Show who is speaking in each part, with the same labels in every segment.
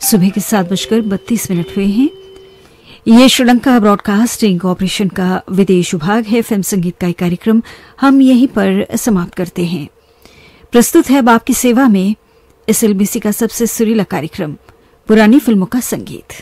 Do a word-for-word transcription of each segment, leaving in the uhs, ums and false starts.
Speaker 1: सुबह के सात बजकर बत्तीस मिनट हुए हैं। ये श्रीलंका ब्रॉडकास्टिंग कॉरपोरेशन का विदेश विभाग है। फिल्म संगीत का एक कार्यक्रम हम यहीं पर समाप्त करते हैं। प्रस्तुत है अब आपकी सेवा में इस एलबीसी का सबसे सुरीला कार्यक्रम पुरानी फिल्मों का संगीत।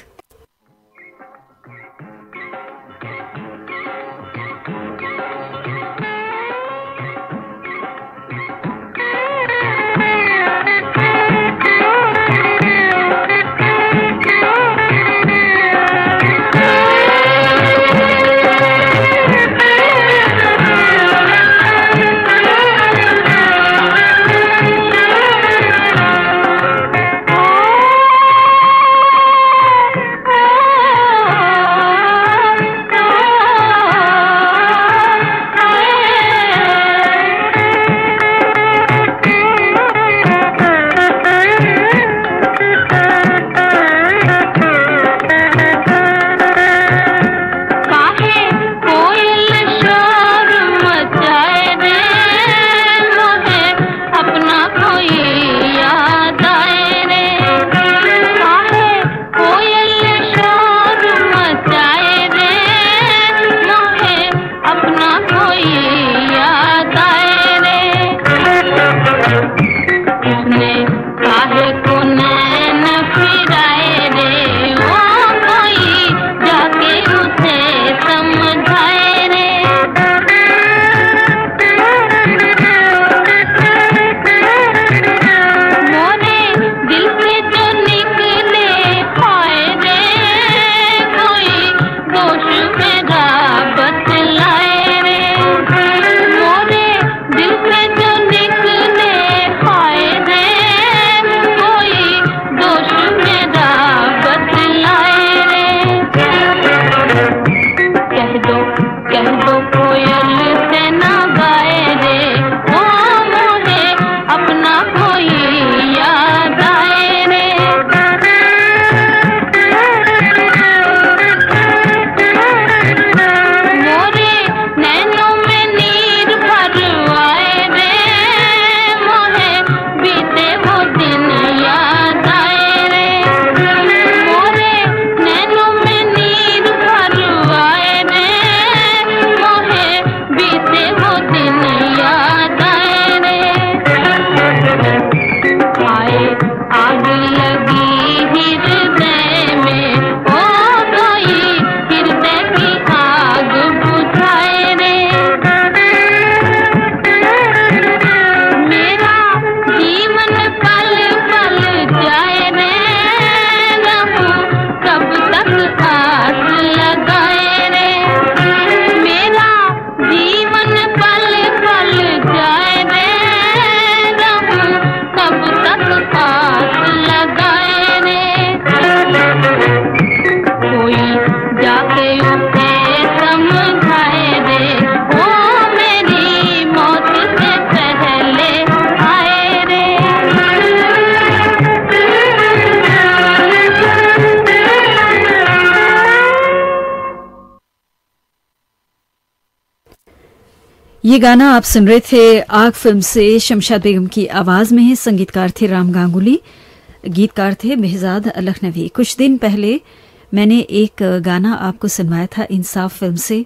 Speaker 1: ये गाना आप सुन रहे थे आग फिल्म से। शमशाद बेगम की आवाज में है। संगीतकार थे राम गांगुली, गीतकार थे बेहजाद लखनवी। कुछ दिन पहले मैंने एक गाना आपको सुनवाया था इंसाफ फिल्म से।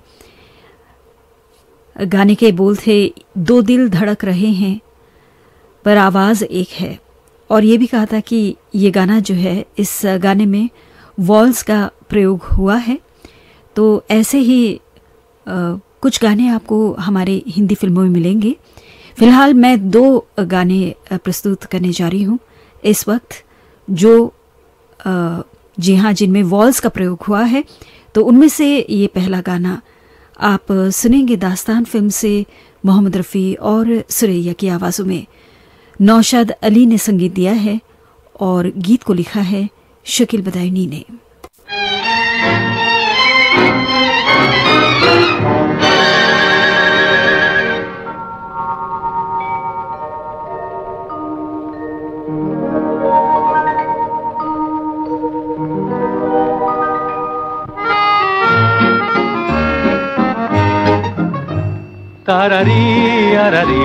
Speaker 1: गाने के बोल थे, दो दिल धड़क रहे हैं पर आवाज एक है। और ये भी कहा था कि ये गाना जो है, इस गाने में वॉल्स का प्रयोग हुआ है। तो ऐसे ही आ, कुछ गाने आपको हमारे हिंदी फिल्मों में मिलेंगे। फिलहाल मैं दो गाने प्रस्तुत करने जा रही हूँ इस वक्त, जो जी हाँ जिनमें वॉल्स का प्रयोग हुआ है। तो उनमें से ये पहला गाना आप सुनेंगे दास्तान फिल्म से, मोहम्मद रफ़ी और सुरैया की आवाज़ों में। नौशाद अली ने संगीत दिया है और गीत को लिखा है शकील बदायूनी ने।
Speaker 2: तारारी अरारी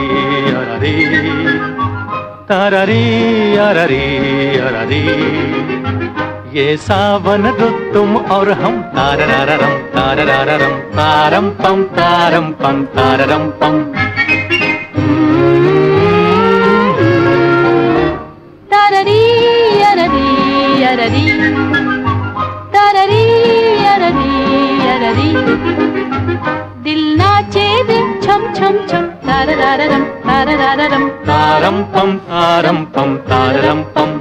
Speaker 2: अरारी तारारी अरारी अरारी ये सावन रुत तुम और हम ताररारम ताररारम तारम पम तारम पम ताररम पम।
Speaker 3: ताररी अररी अररी ताररी अररी अररी दिल नाचे रे छम छम छम ताररारम ताररारम
Speaker 2: तारम पम तारम पम ताररम पम।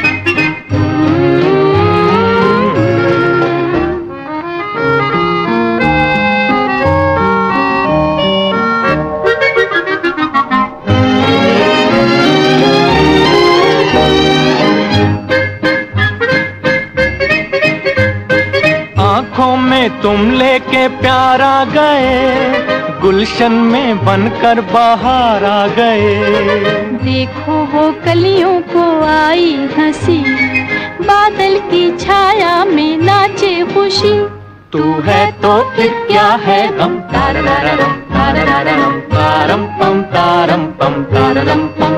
Speaker 2: आँखों में तुम लेके प्यार आ गए, गुलशन में बनकर बाहर आ गए।
Speaker 3: देखो वो कलियों को आई हंसी, बादल की छाया में नाचे खुशी।
Speaker 2: तू है तो फिर क्या है गम ताररारम ताररारम तारम पम तारम पम ताररम पम।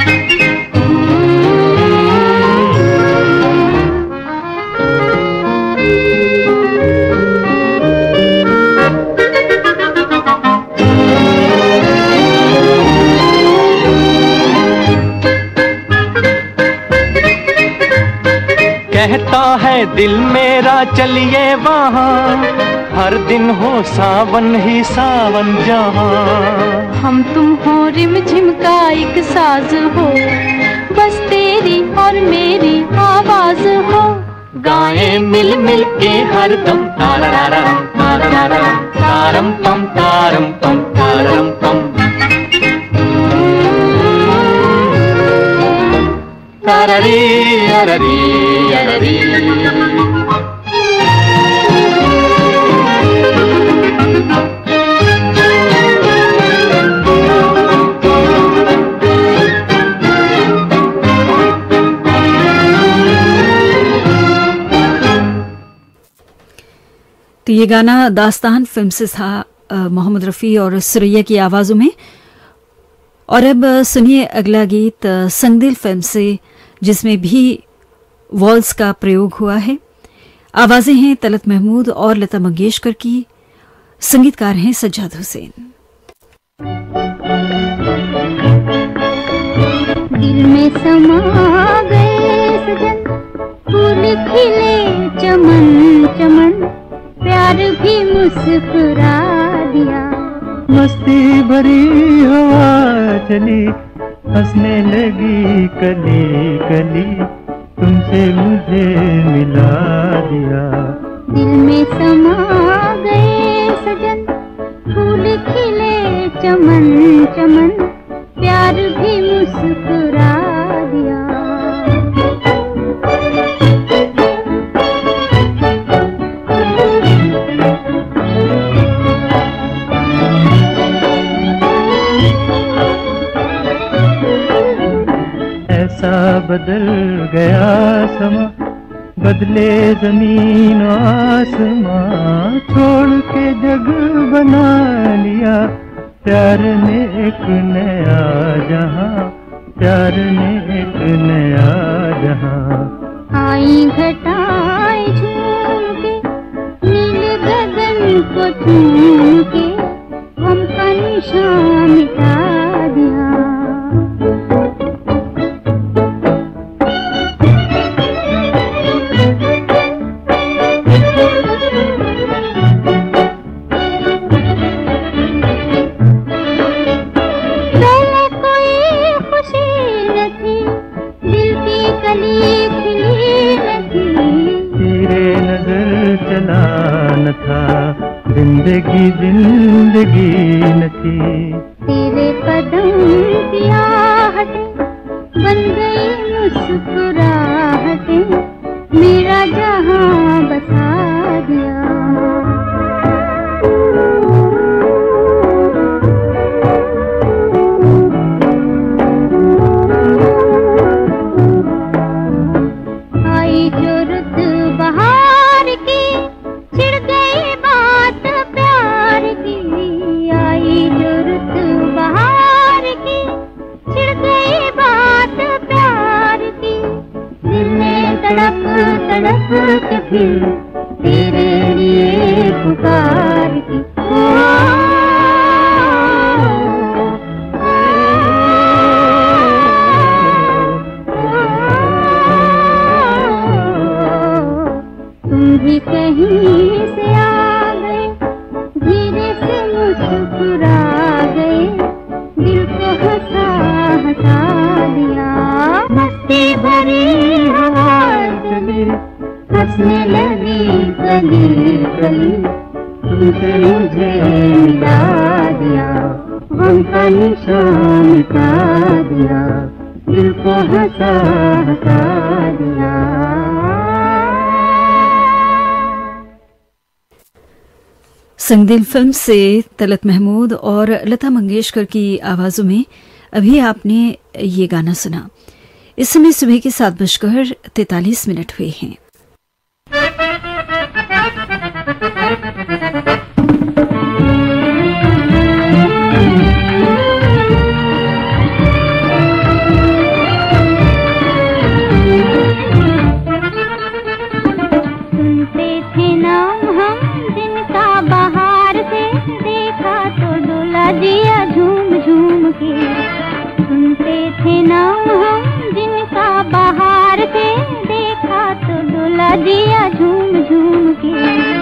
Speaker 2: कहता है दिल मेरा चलिए वहाँ, हर दिन हो सावन ही सावन जहाँ।
Speaker 3: हम तुम हो रिम झिम का एक साज हो, बस तेरी और मेरी आवाज हो।
Speaker 2: गाएं मिल मिल के हर दम ताररारम ताररारम तारम पम तारम पम तारम पम। ताररी अररी अररी
Speaker 1: तो ये गाना दास्तान फिल्म से था, मोहम्मद रफ़ी और सुरैया की आवाज़ों में। और अब सुनिए अगला गीत संगदिल फिल्म से, जिसमें भी वॉल्स का प्रयोग हुआ है। आवाज़ें हैं तलत महमूद और लता मंगेशकर की, संगीतकार हैं सज्जाद हुसैन।
Speaker 4: दिल में समा गए सजन, फूल खिले चमन चमन, प्यार भी मुस्कुरा दिया।
Speaker 5: मस्ती भरी हवा चली, हंसने लगी कली कली, तुमसे मुझे मिला दिया।
Speaker 4: दिल में समा गए सजन, फूल खिले चमन चमन, प्यार भी मुस्कुरा दिया।
Speaker 5: ऐसा बदल गया समा, बदले जमीन आसमां, छोड़ के जग बना लिया प्यार ने एक नया जहां, प्यार ने एक नया जहां।
Speaker 4: आई घटाएं झूम के, नील गगन को चूम के, गम का निशान मिटा दिया।
Speaker 5: जिंदगी जिंदगी न थी,
Speaker 4: तेरे कदम की आहटें बन गई मुस्कुराहटें, मेरा जहां बसा दिया। आई जो रुत बहार की, छिड़ गई बात प्यार की। आई जो रुत बहार की, छिड़ गई बात प्यार की। दिल में तड़प तड़प के फिर तेरे लिए पुकार की। तुम भी कहीं से आ गए, धीरे से मुस्कुरा गए, दिल को हंसा हंसा दिया। मस्ती भरी हवा चली, हंसने लगी गली गली, तुमसे मुझे मिला दिया, गम का निशान मिटा दिया, दिल को हंसा हंसा दिया।
Speaker 1: संगदिल फिल्म से तलत महमूद और लता मंगेशकर की आवाजों में अभी आपने ये गाना सुना। इस समय सुबह के सात बजकर तैतालीस मिनट हुए हैं।
Speaker 4: सुनते थे नाम हम जिनका बाहर से, देखा तो डोला दिया झूम झूम के। सुनते थे नाम हम जिनका बाहर से, देखा तो डोला दिया झूम झूम के।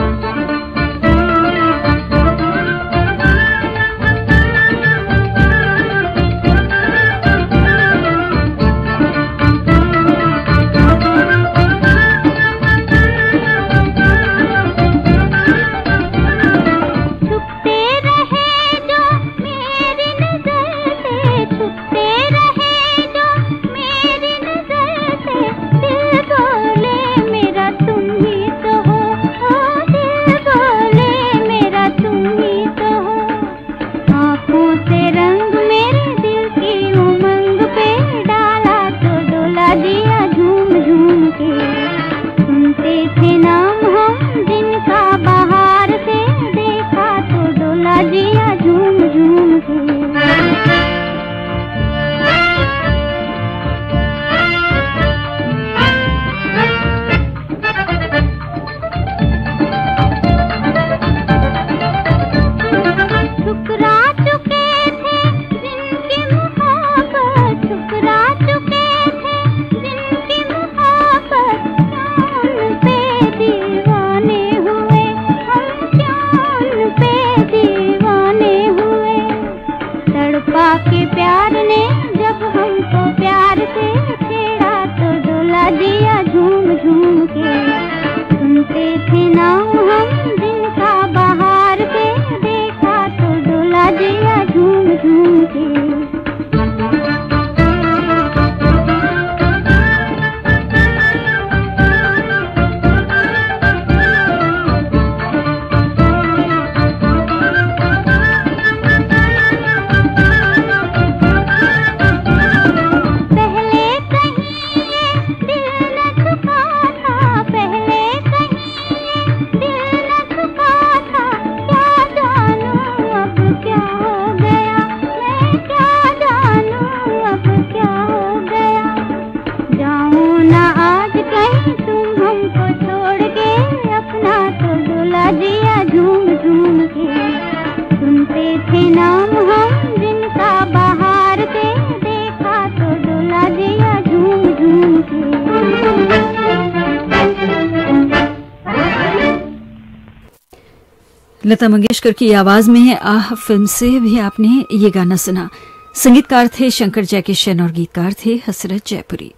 Speaker 1: लता मंगेशकर की आवाज में आह फिल्म से भी आपने ये गाना सुना। संगीतकार थे शंकर जयकिशन और गीतकार थे हसरत जयपुरी।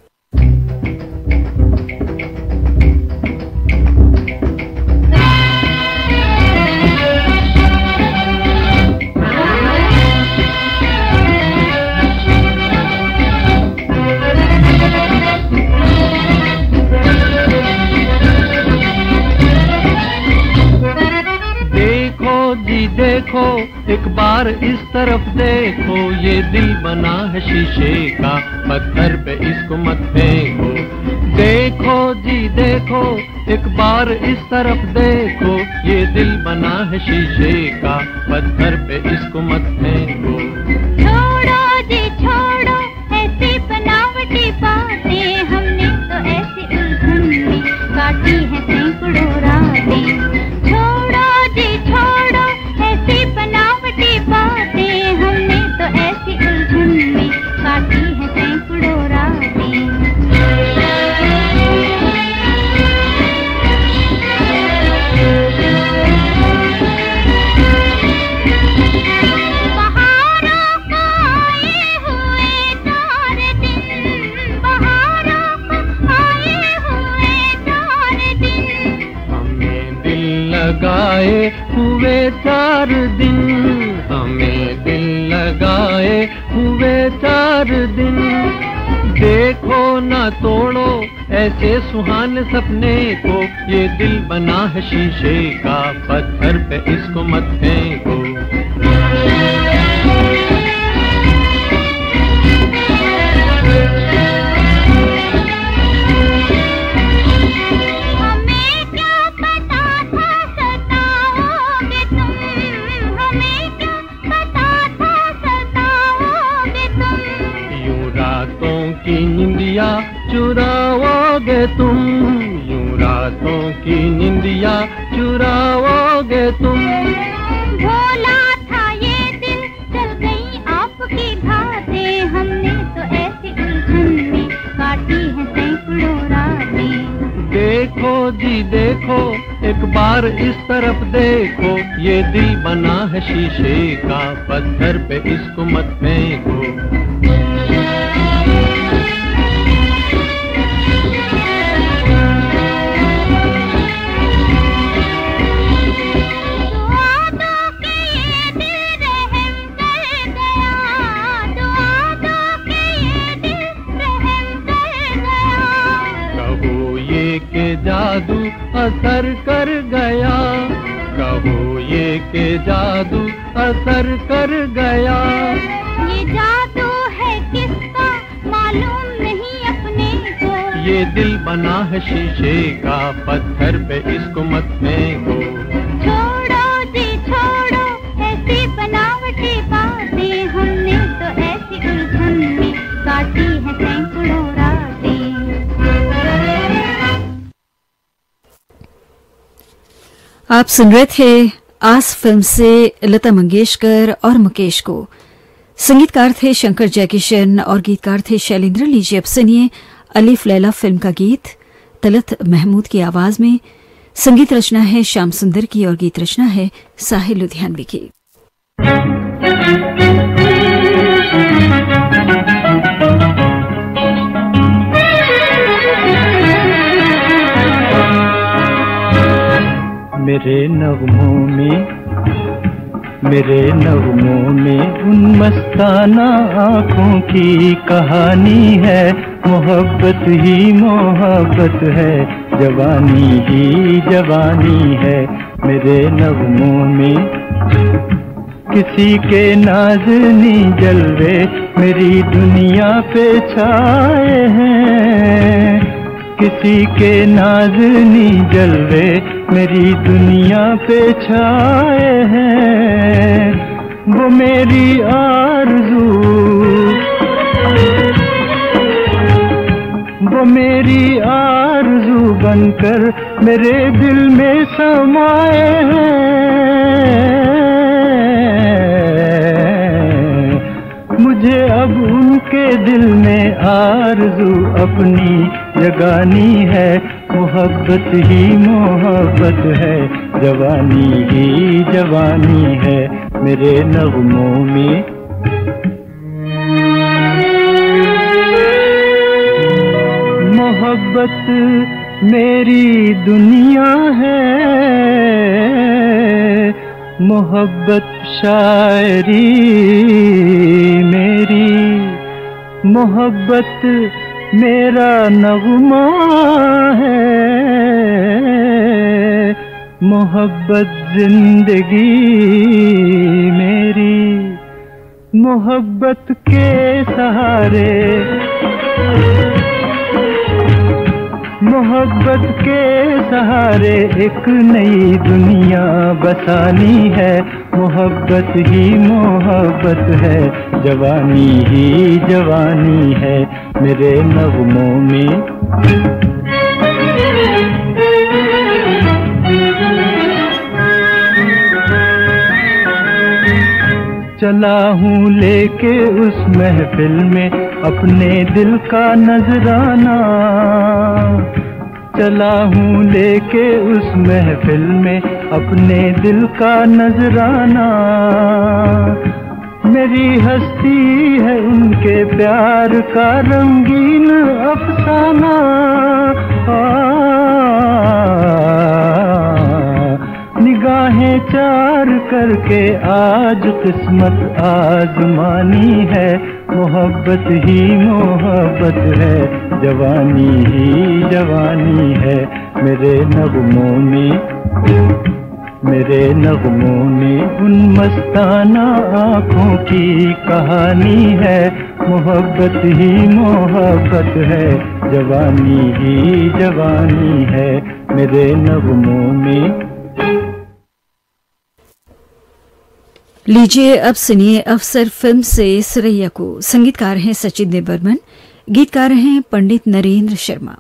Speaker 5: देखो एक बार इस तरफ देखो, ये दिल बना है शीशे का, पत्थर पे इसको मत फेंको। देखो जी देखो एक बार इस तरफ देखो, ये दिल बना है शीशे का, पत्थर पे इसको मत फेंको।
Speaker 4: छोड़ो जी छोड़ो ऐसी बनावटी बातें, हमने तो ऐसी काटी है सैकड़ों रातें। छोड़ो जी छोड़ो ऐसी बनावटी बातें, हमने तो ऐसी उलझन में काटी है सैकड़ों रातें। बहारों को आए हुए चार दिन, बहारों को आए हुए चार दिन,
Speaker 5: हमें दिल लगाए हुए चार दिन, हमें दिल लगाए हुए चार दिन। देखो ना तोड़ो ऐसे सुहाने सपने को, ये दिल बना है शीशे का, पत्थर पे इसको मत फेंको।
Speaker 4: हमें क्या पता था सताओगे तुम, हमें क्या पता था सताओगे तुम,
Speaker 5: यूं रातों की निंदिया चुराओगे तुम, यूं रातों की निंदिया चुराओगे तुम।
Speaker 4: भोला था ये दिल चल गई आपकी बातें, हमने तो ऐसी उलझन में काटी है सैकड़ों रातें।
Speaker 5: देखो जी देखो एक बार इस तरफ देखो, ये दिल बना है शीशे का, पत्थर पे इसको मत फेंको।
Speaker 4: दुआ दो कि ये दिल रहम कर गया, दुआ दो कि ये दिल रहम कर गया,
Speaker 5: कहो ये के जादू असर कर गया, कहो ये के जादू असर कर गया।
Speaker 4: ये जादू है किसका मालूम नहीं अपने को,
Speaker 5: ये दिल बना है शीशे का, पत्थर पे इसको मत फेंको।
Speaker 4: छोड़ो जी छोड़ो ऐसी बनावटी बातें, हमने तो ऐसी उलझन में काटी है सैकड़ों रातें।
Speaker 1: आप सुन रहे थे आस फिल्म से लता मंगेशकर और मुकेश को। संगीतकार थे शंकर जयकिशन और गीतकार थे शैलेंद्र। लीजिए अब सुनिए अलिफ लैला फिल्म का गीत तलत महमूद की आवाज में। संगीत रचना है श्याम सुंदर की और गीत रचना है साहिल लुधियानवी की।
Speaker 6: मेरे नगमों में मेरे नगमों में उन मस्ताना आँखों की कहानी है, मोहब्बत ही मोहब्बत है, जवानी ही जवानी है। मेरे नगमों में किसी के नाज़नी जलवे मेरी दुनिया पे छाए हैं, किसी के नाज़नी जलवे मेरी दुनिया पे छाए हैं। वो मेरी आरज़ू वो मेरी आरज़ू बनकर मेरे दिल में समाए हैं। मुझे अब उनके दिल में आरज़ू अपनी जगानी है, मोहब्बत ही मोहब्बत है, जवानी ही जवानी है। मेरे नगमों में मोहब्बत मेरी दुनिया है, मोहब्बत शायरी मेरी, मोहब्बत मेरा नगमा है, मोहब्बत जिंदगी मेरी। मोहब्बत के सहारे मोहब्बत के सहारे एक नई दुनिया बसानी है, मोहब्बत ही मोहब्बत है, जवानी ही जवानी है। मेरे नगमों में चला हूँ लेके उस महफिल में अपने दिल का नजराना, चला हूँ लेके उस महफिल में अपने दिल का नजराना। मेरी हस्ती है उनके प्यार का रंगीन अफसाना। निगाहें चार करके आज किस्मत आजमानी है, मोहब्बत ही मोहब्बत है, जवानी ही जवानी है। मेरे नगमों में मेरे नगमों में उन मस्ताना आँखों की कहानी है, मोहब्बत ही मोहब्बत है, जवानी ही जवानी है। मेरे नगमों में।
Speaker 1: लीजिए अब सुनिए अफसर फिल्म से सरैया को। संगीतकार हैं सचिन देवर्मन, गीतकार हैं पंडित नरेंद्र शर्मा।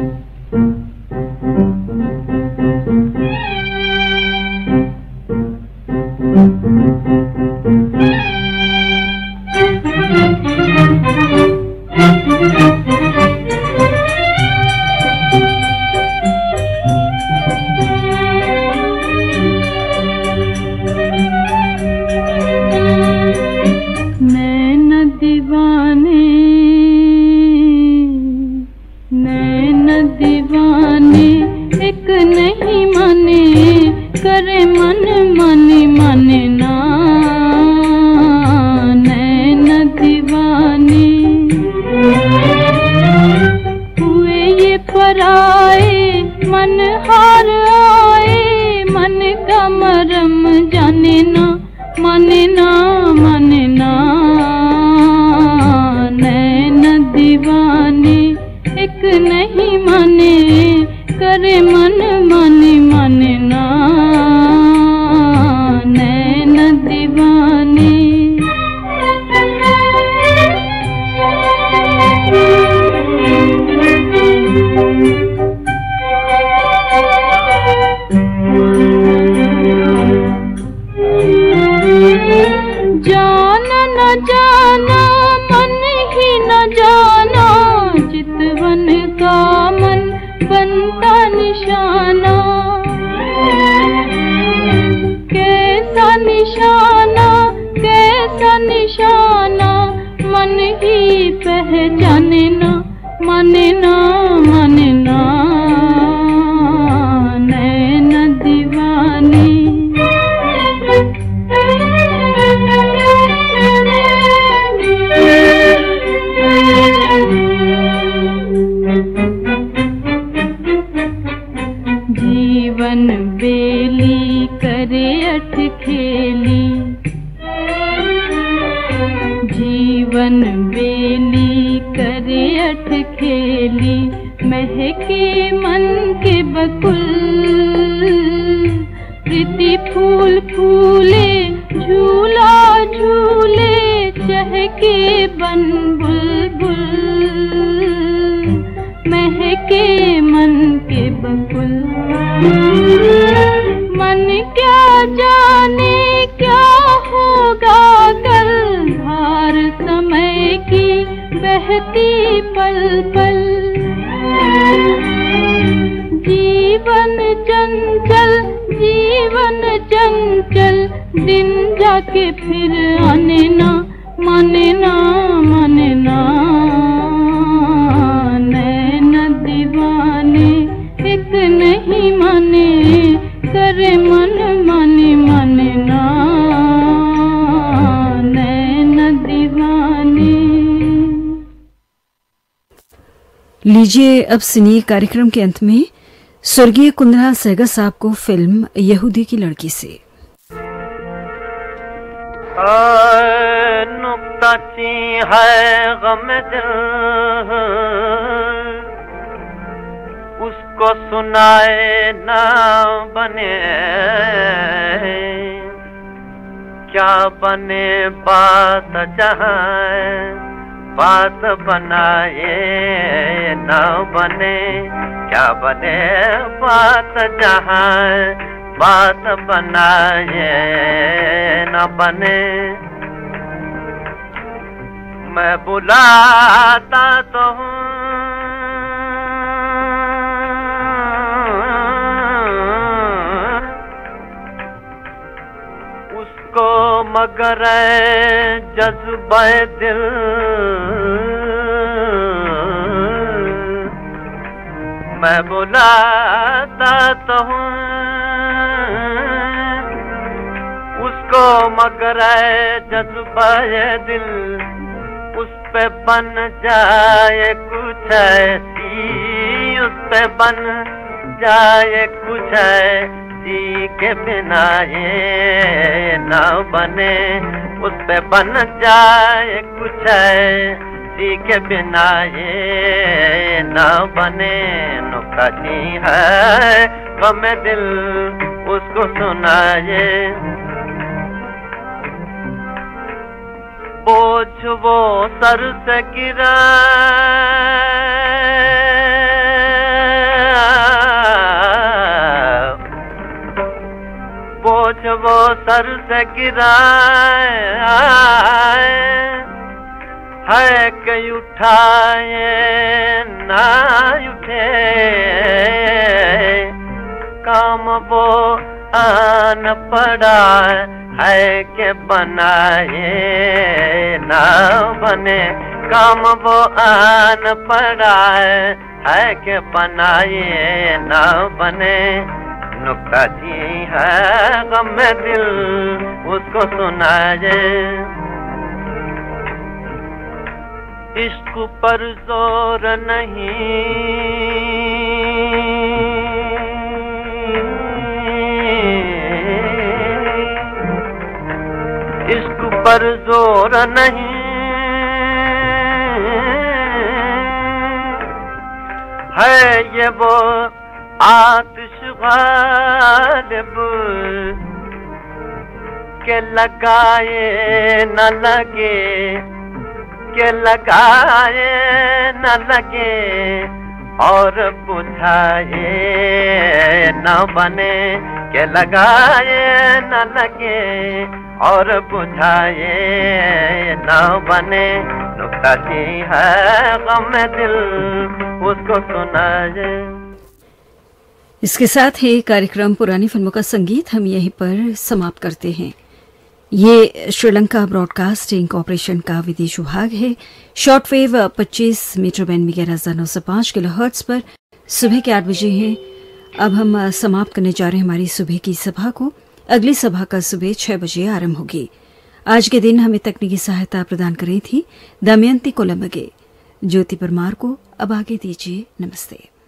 Speaker 1: लीजिए अब सुनिए कार्यक्रम के अंत में स्वर्गीय कुंदरा सहगल साहब को फिल्म यहूदी की लड़की से।
Speaker 7: नुक्ताची है गम दिल, उसको सुनाए ना बने, क्या बने बात जहाँ बात बनाए न बने, क्या बने बात जहाँ बात बनाए न बने। मैं बुलाता तो हूँ उसको, मगर जज्बे दिल मैं बुलाता तो हूँ उसको, मगर जज्बे दिल उस पे बन जाए कुछ ऐसी, उस पे बन जाए कुछ ऐसी के बिना ये ना बने, उस पे बन जाए कुछ ऐसी के बिना ये ना बने। नुक्ताची है गम दिल उसको सुनाए, बोझ वो सर से गिरा बोझ वो सर से गिरा है कि उठाए ना उठे, काम वो आन पड़ा है के बनाए ना बने, काम वो आन पड़ा है के बनाए ना बने। नुक्ताची है गम दिल उसको सुनाए, इश्क पर जोर नहीं इश्क पर जोर नहीं है ये वो आतिश गालिब के लगाए न लगे, के लगाए न लगे और बुझाए न बने, के लगाए न लगे और बुझाए न बने। नुक्ताची है गम दिल उसको सुनाए।
Speaker 1: इसके साथ ही कार्यक्रम पुरानी फिल्मों का संगीत हम यहीं पर समाप्त करते हैं। ये श्रीलंका ब्रॉडकास्टिंग कॉरपोरेशन का विदेश विभाग है। शॉर्टवेव पच्चीस मीटर बैंड में ग्यारह हजार नौ सौ पांच किलो हर्ट्ज पर सुबह के आठ बजे हैं। अब हम समाप्त करने जा रहे हैं हमारी सुबह की सभा को। अगली सभा का सुबह छह बजे आरंभ होगी। आज के दिन हमें तकनीकी सहायता प्रदान कर रही थी दमयंती कोलंबगे। ज्योति परमार को अब आगे दीजिए नमस्ते।